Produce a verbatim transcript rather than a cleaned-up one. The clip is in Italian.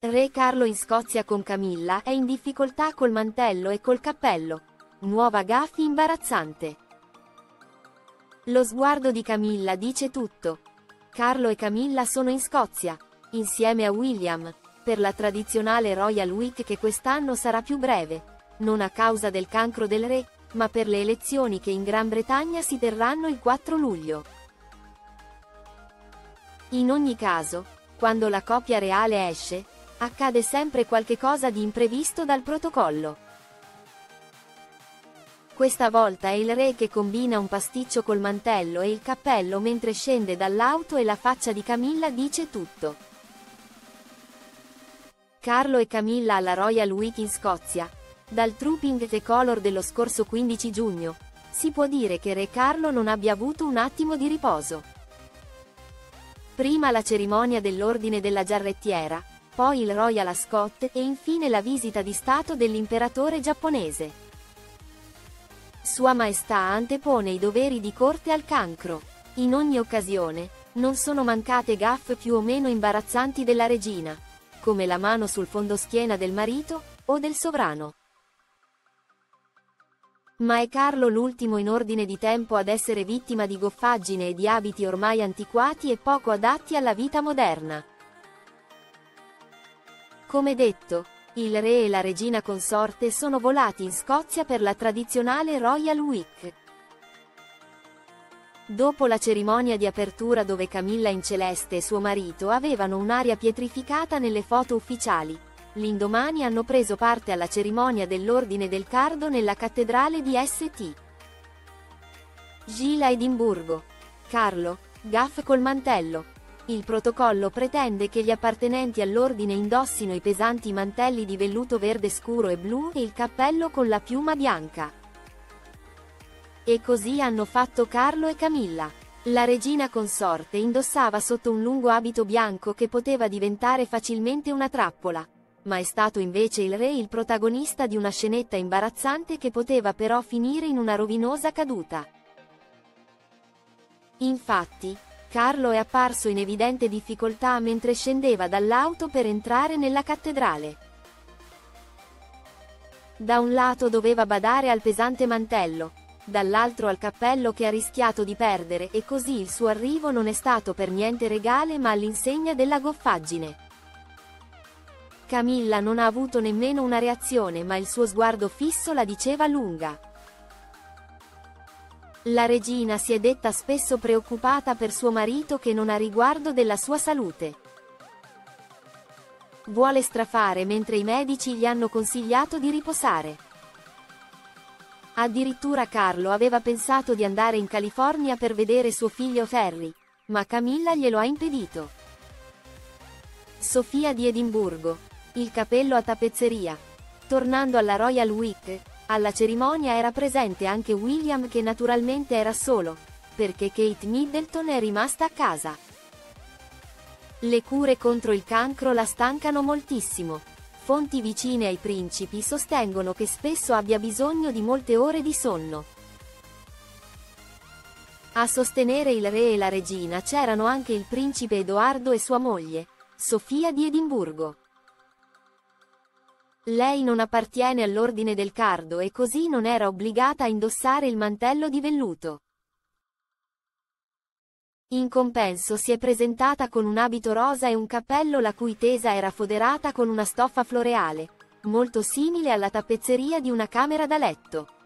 Re Carlo in Scozia con Camilla, è in difficoltà col mantello e col cappello. Nuova gaffe imbarazzante. Lo sguardo di Camilla dice tutto. Carlo e Camilla sono in Scozia, insieme a William, per la tradizionale Royal Week che quest'anno sarà più breve, non a causa del cancro del re, ma per le elezioni che in Gran Bretagna si terranno il quattro luglio. In ogni caso, quando la coppia reale esce, accade sempre qualche cosa di imprevisto dal protocollo. Questa volta è il re che combina un pasticcio col mantello e il cappello mentre scende dall'auto e la faccia di Camilla dice tutto. Carlo e Camilla alla Royal Week in Scozia. Dal Trooping the Colour dello scorso quindici giugno, si può dire che Re Carlo non abbia avuto un attimo di riposo. Prima la cerimonia dell'Ordine della Giarrettiera, poi il Royal Ascot e infine la visita di Stato dell'imperatore giapponese. Sua Maestà antepone i doveri di corte al cancro. In ogni occasione, non sono mancate gaffe più o meno imbarazzanti della regina, come la mano sul fondoschiena del marito, o del sovrano. Ma è Carlo l'ultimo in ordine di tempo ad essere vittima di goffaggine e di abiti ormai antiquati e poco adatti alla vita moderna. Come detto, il re e la regina consorte sono volati in Scozia per la tradizionale Royal Week. Dopo la cerimonia di apertura dove Camilla in celeste e suo marito avevano un'aria pietrificata nelle foto ufficiali, l'indomani hanno preso parte alla cerimonia dell'Ordine del Cardo nella cattedrale di St. Giles a Edimburgo. Carlo, gaff col mantello. Il protocollo pretende che gli appartenenti all'ordine indossino i pesanti mantelli di velluto verde scuro e blu e il cappello con la piuma bianca. E così hanno fatto Carlo e Camilla. La regina consorte indossava sotto un lungo abito bianco che poteva diventare facilmente una trappola, ma è stato invece il re il protagonista di una scenetta imbarazzante che poteva però finire in una rovinosa caduta. Infatti, Carlo è apparso in evidente difficoltà mentre scendeva dall'auto per entrare nella cattedrale. Da un lato doveva badare al pesante mantello, dall'altro al cappello che ha rischiato di perdere e così il suo arrivo non è stato per niente regale ma all'insegna della goffaggine. Camilla non ha avuto nemmeno una reazione ma il suo sguardo fisso la diceva lunga. La regina si è detta spesso preoccupata per suo marito che non ha riguardo della sua salute. Vuole strafare mentre i medici gli hanno consigliato di riposare. Addirittura Carlo aveva pensato di andare in California per vedere suo figlio Ferry, ma Camilla glielo ha impedito. Sofia di Edimburgo. Il capello a tappezzeria. Tornando alla Royal Week, alla cerimonia era presente anche William che naturalmente era solo, perché Kate Middleton è rimasta a casa. Le cure contro il cancro la stancano moltissimo. Fonti vicine ai principi sostengono che spesso abbia bisogno di molte ore di sonno. A sostenere il re e la regina c'erano anche il principe Edoardo e sua moglie, Sofia di Edimburgo. Lei non appartiene all'ordine del Cardo e così non era obbligata a indossare il mantello di velluto. In compenso si è presentata con un abito rosa e un cappello la cui tesa era foderata con una stoffa floreale, molto simile alla tappezzeria di una camera da letto.